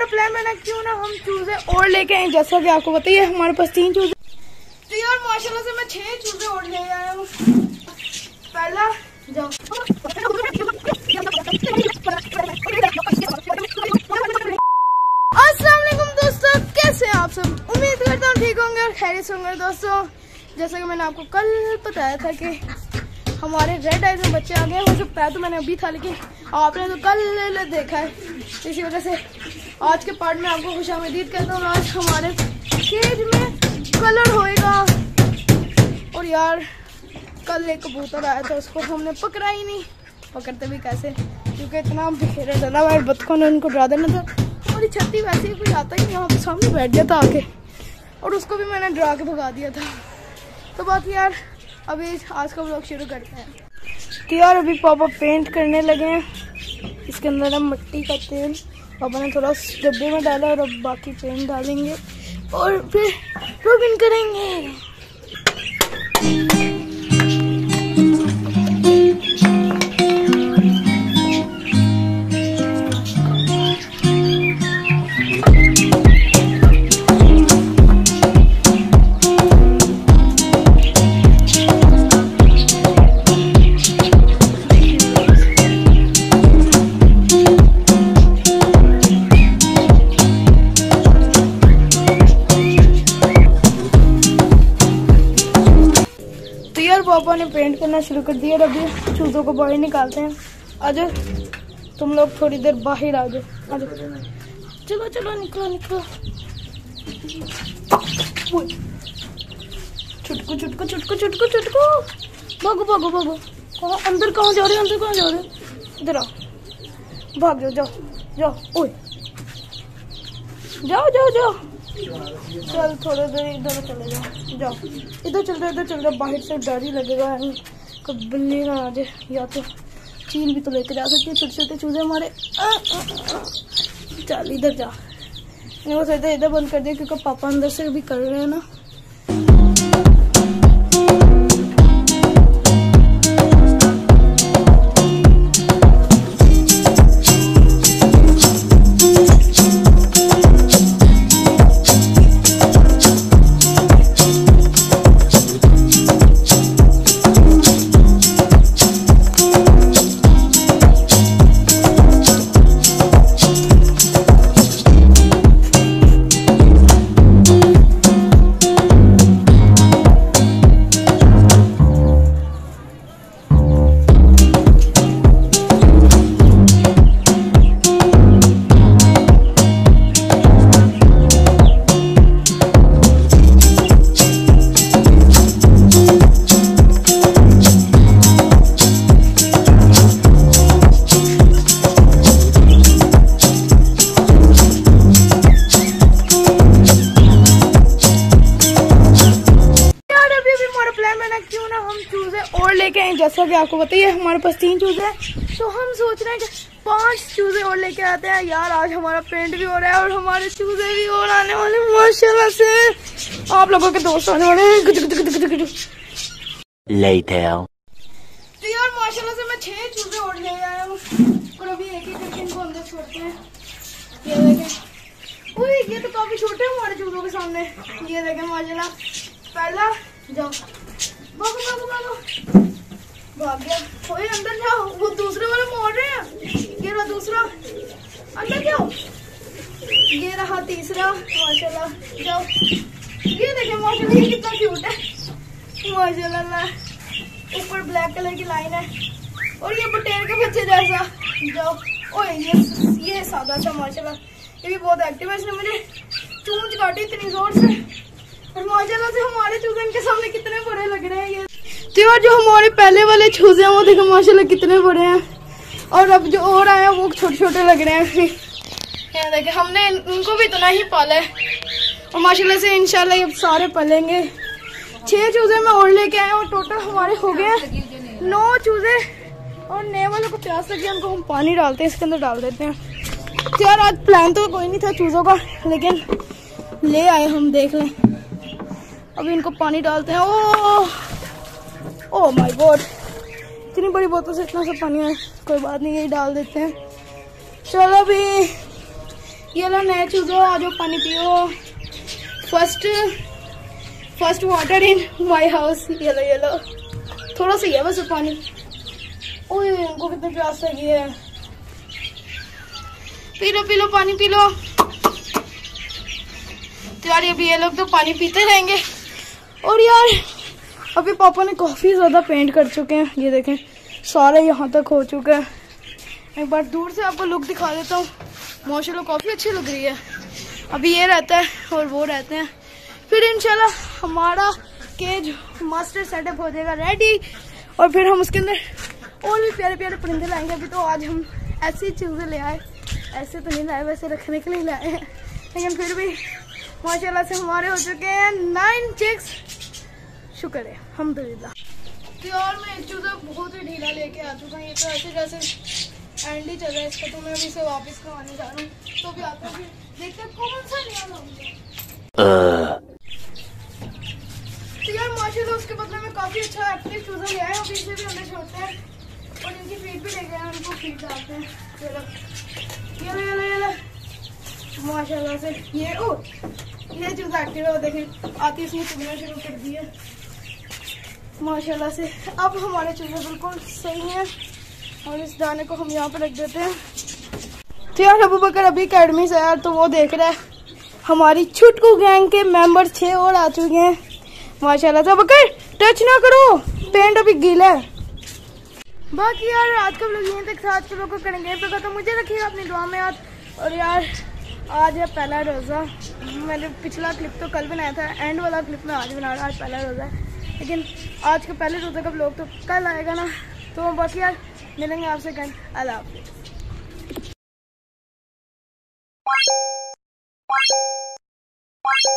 हमारा प्लान बना क्यों ना हम चूजे और लेके आए। जैसा कि आपको बताइए हमारे पास 3 चूजे तो यार माशाल्लाह से मैं 6 चूजे और ले आया हूँ। पहला जाओ अस्सलाम वालेकुम दोस्तों, कैसे हैं आप सब। उम्मीद करता हूँ ठीक होंगे और खैरियत होंगे। दोस्तों जैसा कि मैंने आपको कल बताया था कि हमारे रेड आइज में बच्चे आ गए। हो सकता है तो मैंने अभी था, लेकिन आपने तो कल देखा है। इसी वजह से आज के पार्ट में आपको खुशामदीद कहता हूँ। आज हमारे केज में कलर होएगा। और यार कल एक कबूतर आया था, उसको हमने पकड़ा ही नहीं। पकड़ते भी कैसे, क्योंकि इतना बिखेरा डला हुआ है, बतखों ने उनको डरा देना था। हमारी छत्ती वैसे ही कोई आता ही नहीं, यहाँ पे सामने बैठ गया था आके, और उसको भी मैंने डरा के भगा दिया था। तो बाकी यार अभी आज का व्लॉग शुरू करते हैं। तो यार अभी पापा पेंट करने लगे हैं। इसके अंदर हम मिट्टी का तेल पापा ने थोड़ा डब्बे में डाला और अब बाकी पेंट डालेंगे और फिर रोगन करेंगे। पापा ने पेंट करना शुरू कर दिया और अभी चूजों को बाहर निकालते हैं। आजो तुम लोग थोड़ी देर बाहर आ जाओ। चलो चलो निकलो निकलो। छुटकू छुटकू छुटकू छुटकू छुटकू, भागो भागो भागो। कहाँ अंदर कहाँ जा रहे हैं, अंदर कहाँ जा रहे हैं। इधर आओ, भाग जाओ जाओ जाओ। ओए जाओ जाओ जाओ। चल थोड़ी देर इधर चले जाओ, जाओ इधर चल रहे। बाहर से डर ही लगेगा कब बिल्ली ना आ जाए, या तो चील भी तो लेके जा सकती है। छोटे छोटे चूजे हमारे। चल इधर जा। वो सोचते इधर बंद कर दिया क्योंकि पापा अंदर से भी कर रहे हैं ना। क्यों ना हम चूजे और लेके आए। जैसा कि आपको बताइए हमारे पास 3 चूजे हैं, तो हम सोच रहे हैं कि 5 चूजे और लेके आते हैं। यार आज हमारा पेंट भी हो रहा है और हमारे चूजे भी और आने वाले माशाल्लाह से। आप लोगों के दोस्त आने वाले हैं। तो यार माशाल्लाह से मैं 6 चूजे और ले आया हूँ और अभी एक एक करके इनको अंदर छोड़ते हैं। ये देखें, ओए ये तो काफी छोटे हैं हमारे चूजों के सामने। ये देखें माशाल्लाह। पहला जाओ, भागो भागो भागो, भाग गया। ओए अंदर जाओ, वो दूसरे वाले मोड़ रहे हैं। ये रहा दूसरा, अंदर जाओ। ये रहा तीसरा माशाल्लाह, जाओ। ये देखें माशाल्लाह ये कितना क्यूट है माशाल्लाह। ऊपर ब्लैक कलर की लाइन है और ये बटेर के बच्चे जैसा। जाओ। ओए ये सादा सा माशाल्लाह, ये भी बहुत एक्टिव है। इसने मुझे चूंच काटी इतनी जोर से और माशाल्लाह से हमारे चूजे इनके सामने कितने बड़े लग रहे हैं। ये तो यार जो हमारे पहले वाले चूजे हैं वो देखो माशाल्लाह कितने बड़े हैं, और अब जो और आए हैं वो छोटे छोटे लग रहे हैं। यहाँ देखे हमने इनको भी इतना ही पाला है और माशाल्लाह से इंशाल्लाह ये सारे पलेंगे। 6 चूजे मैं और लेके आए और टोटल हमारे हो गए 9 चूजे। और नए वालों को प्यास लगी, उनको हम पानी डालते हैं, इसके अंदर डाल देते हैं। तो यार आज प्लान तो कोई नहीं था चूजों का, लेकिन ले आए हम, देख लें। अभी इनको पानी डालते हैं। ओह माय गॉड, इतनी बड़ी बोतल से इतना सा पानी है। कोई बात नहीं, यही डाल देते हैं। चलो अभी ये लो नए चूजो, आ जाओ पानी पियो। First water in my house. ये लो थोड़ा सा ही है बस पानी। ओए इनको कितनी प्यास लगी है। पी लो पानी पी लो। तो यार अभी ये लोग तो पानी पीते रहेंगे। और यार अभी पापा ने काफी ज्यादा पेंट कर चुके हैं, ये देखें सारे यहाँ तक हो चुका है। एक बार दूर से आपको लुक दिखा देता हूँ, माशाल्लाह काफी अच्छी लग रही है। अभी ये रहता है और वो रहते हैं, फिर इंशाल्लाह हमारा केज मास्टर सेटअप हो जाएगा रेडी, और फिर हम उसके अंदर और भी प्यारे प्यारे परिंदे लाएंगे। अभी तो आज हम ऐसी चीजें ले आए, ऐसे तो नहीं लाए, वैसे रखने के लिए लाए हैं, लेकिन फिर भी माशाल्लाह से हमारे हो चुके हैं 9 चिक्स। शुक्र है अल्हम्दुलिल्लाह। तो यार मैं एक चूजा बहुत ही ढीला लेके आ चुका हूँ। ये तो ऐसे जैसे एंड ही चल रहा है इसका, तो मैं अभी इसे वापस करवाने जा रहा हूँ। तो भी आता हूँ, देखते हैं कौन सा नया लाऊंगा। तो यार माशाल्लाह उसके बदले में काफी अच्छा एक्टिव चूजा लिया है। अभी इसे भी अंदर छोड़ते हैं और इनकी फीड भी लेके आए, उनको फीड डालते हैं। ये माशाल्लाह से ये चूजा एक्टिव है, देखें आती इसने चुगना शुरू कर दिया माशाल्लाह से। अब हमारे चूजे बिल्कुल सही हैं और इस दाने को हम यहाँ पे रख देते हैं। तो यार अबू बकर अभी अकेडमी से यार, तो वो देख रहा है हमारी छुटकू गैंग के मेंबर 6 और आ चुके हैं माशाल्लाह से। बकर टच ना करो, पेंट अभी गीला है। बाकी यार आज का लोग यहीं तक, आज के लोग को करेंगे तो खत्म। मुझे रखिएगा अपनी दुआ में यार। और यार आज है पहला रोज़ा। मैंने पिछला क्लिप तो कल बनाया था, एंड वाला क्लिप में आज बना रहा। आज पहला रोज़ा है, लेकिन आज के पहले रोज़े का व्लॉग तो कल आएगा ना। तो बाकी यार मिलेंगे आपसे कल। अल्लाह हाफ़िज़।